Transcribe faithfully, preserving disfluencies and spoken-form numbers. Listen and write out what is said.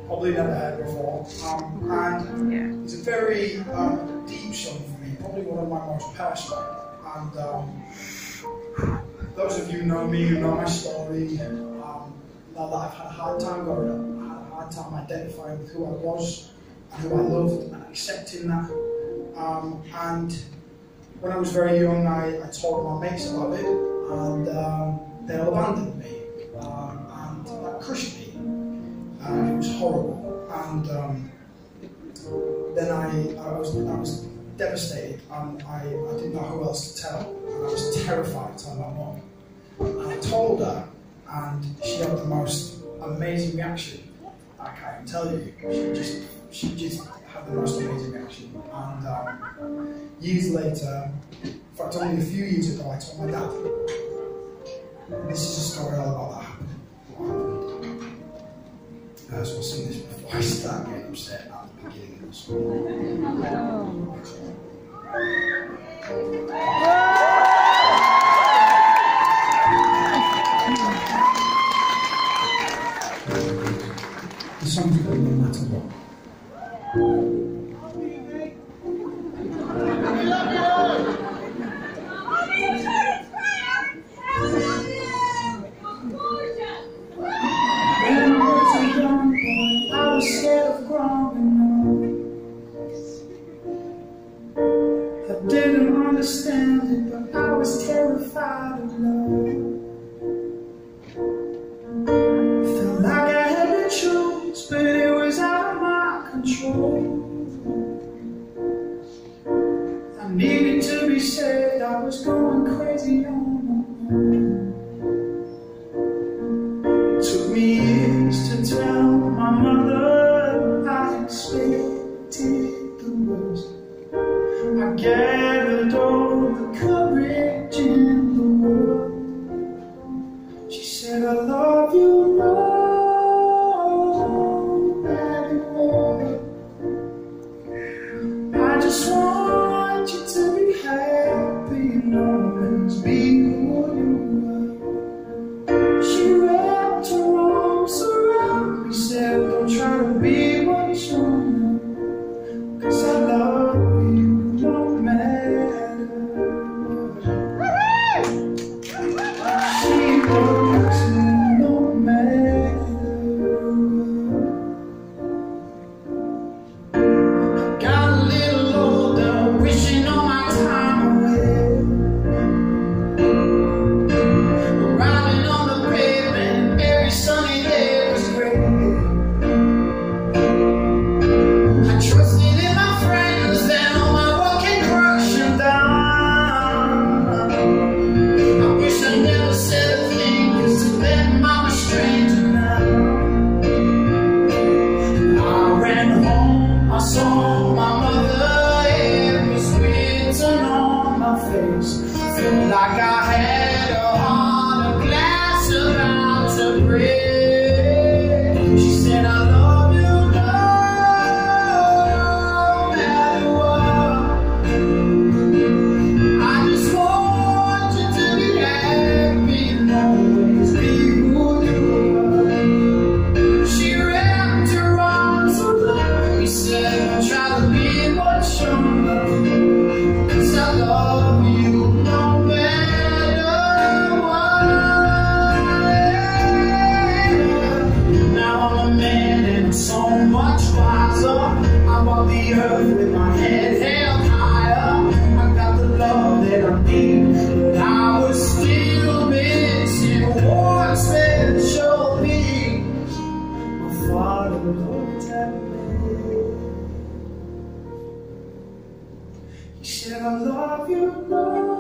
probably never heard before. Um, and yeah. It's a very um, deep song for me, probably one of my most personal. And um, those of you who know me, who know my story, um, know that I've had a hard time growing up. I had a hard time identifying with who I was and who I loved and accepting that. Um, and when I was very young, I, I told my mates about it, and um, they all abandoned me, um, and that crushed me. Um, it was horrible, and um, then I, I was I was devastated, and I, I didn't know who else to tell, and I was terrified to tell my mum. And I told her, and she had the most amazing reaction. I can't tell you. She just she just had the most amazing reaction. And um, years later, in fact only a few years ago, I told my dad. And this is a story all about that happening. What happened. Uh, so I'll sing this before I start getting upset at the beginning of the song. The song's called No Matter What. I didn't understand it, but I was terrified of love. Felt like I had to choose, but it was out of my control. I needed to be saved, I was going crazy on my own. It took me years to tell my mother I expected the worst. I gathered all the courage in the world. She said, I love you no matter what. I just want you to be happy and always be who you are. She wrapped her arms around me, said, don't try to be what you're not, 'cause I love you. No matter what. She loves me no matter what. Got a little older, wishing all my time away. Riding on the pavement, every sunny day was great. I trusted in my friends, then all my felt like I had a heart, a glass about to break. She said, I love you no matter what. I just want you to be happy and always be who you are. She wrapped her arms around me, said, try to be what you're not, 'cause I love you. So much wiser, I walk the earth with my head held higher. I got the love that I need, but I was still missing one special piece. My father looked at me. He said, I love you, Lord.